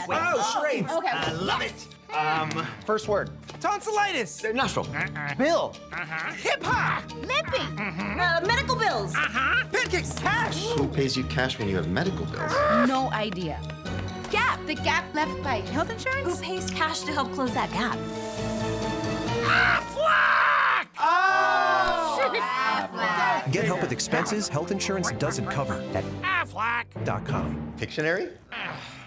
Oh, charades. Okay. I love it. First word. Tonsillitis. Nostril. Bill. Hip-hop. Lippy. Medical bills. Pancakes. Cash. Who pays you cash when you have medical bills? No idea. Gap. The gap left by health insurance? Who pays cash to help close that gap? Aflac! Oh! Aflac. Get help with expenses health insurance doesn't cover at Aflac. Aflac.com. Pictionary?